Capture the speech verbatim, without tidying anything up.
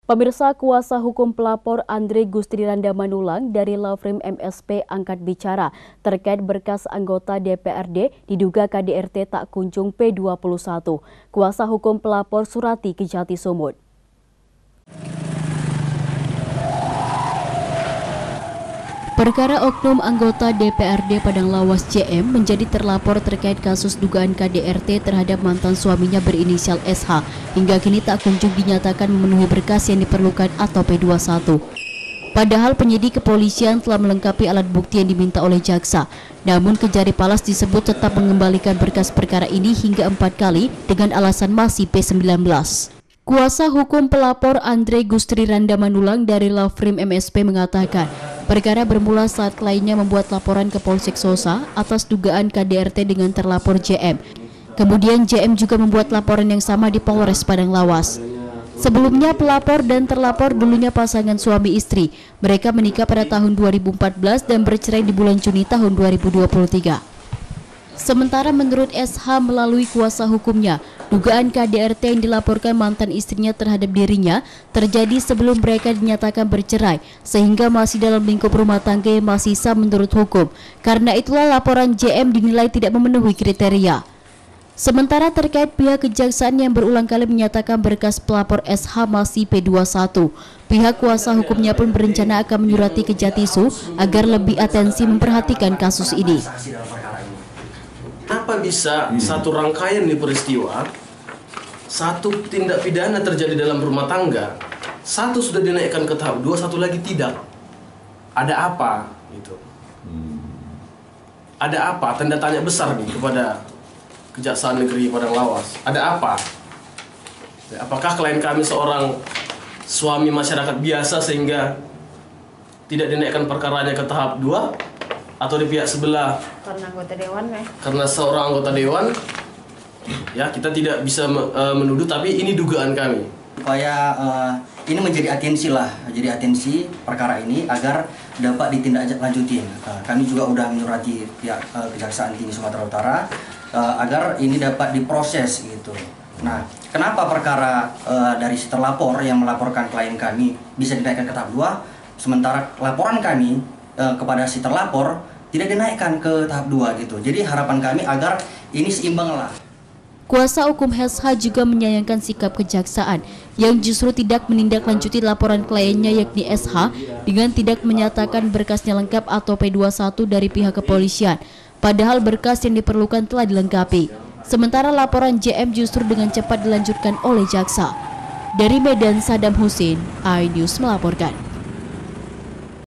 Pemirsa, kuasa hukum pelapor Andre Gustriranda Manulang dari Law Firm M S P angkat bicara terkait berkas anggota D P R D diduga K D R T tak kunjung P dua puluh satu. Kuasa hukum pelapor Surati Kejati Sumut. Perkara oknum anggota D P R D Padang Lawas J M menjadi terlapor terkait kasus dugaan K D R T terhadap mantan suaminya berinisial S H hingga kini tak kunjung dinyatakan memenuhi berkas yang diperlukan atau P dua puluh satu. Padahal penyidik kepolisian telah melengkapi alat bukti yang diminta oleh jaksa. Namun Kejari Palas disebut tetap mengembalikan berkas perkara ini hingga empat kali dengan alasan masih P sembilan belas. Kuasa hukum pelapor Andre Gustriranda Manulang dari Law Firm M S P mengatakan, perkara bermula saat kliennya membuat laporan ke Polsek Sosa atas dugaan K D R T dengan terlapor J M. Kemudian J M juga membuat laporan yang sama di Polres Padang Lawas. Sebelumnya pelapor dan terlapor dulunya pasangan suami istri. Mereka menikah pada tahun dua ribu empat belas dan bercerai di bulan Juni tahun dua ribu dua puluh tiga. Sementara menurut S H melalui kuasa hukumnya, dugaan K D R T yang dilaporkan mantan istrinya terhadap dirinya terjadi sebelum mereka dinyatakan bercerai, sehingga masih dalam lingkup rumah tangga yang masih sah menurut hukum. Karena itulah laporan J M dinilai tidak memenuhi kriteria. Sementara terkait pihak kejaksaan yang berulang kali menyatakan berkas pelapor S H masih P dua puluh satu, pihak kuasa hukumnya pun berencana akan menyurati Kejatisu agar lebih atensi memperhatikan kasus ini. Apa bisa satu rangkaian di peristiwa, satu tindak pidana terjadi dalam rumah tangga, satu sudah dinaikkan ke tahap dua, satu lagi tidak? Ada apa? Gitu. Ada apa? Tanda tanya besar nih kepada Kejaksaan Negeri Padang Lawas. Ada apa? Apakah klien kami seorang suami masyarakat biasa sehingga tidak dinaikkan perkaranya ke tahap dua? Atau di pihak sebelah karena anggota dewan ya? Karena seorang anggota dewan, ya kita tidak bisa uh, menuduh, tapi ini dugaan kami. Supaya uh, ini menjadi atensi lah, jadi atensi perkara ini agar dapat ditindaklanjutin. Uh, kami juga sudah menyurati pihak uh, Kejaksaan Tinggi Sumatera Utara uh, agar ini dapat diproses gitu. Nah, kenapa perkara uh, dari si terlapor yang melaporkan klien kami bisa dinaikkan ke tahap dua, sementara laporan kami kepada si terlapor tidak dinaikkan ke tahap dua gitu. Jadi harapan kami agar ini seimbang lah. Kuasa hukum S H juga menyayangkan sikap kejaksaan yang justru tidak menindaklanjuti laporan kliennya yakni S H dengan tidak menyatakan berkasnya lengkap atau P dua puluh satu dari pihak kepolisian. Padahal berkas yang diperlukan telah dilengkapi. Sementara laporan J M justru dengan cepat dilanjutkan oleh jaksa. Dari Medan, Saddam Hussein, iNews melaporkan.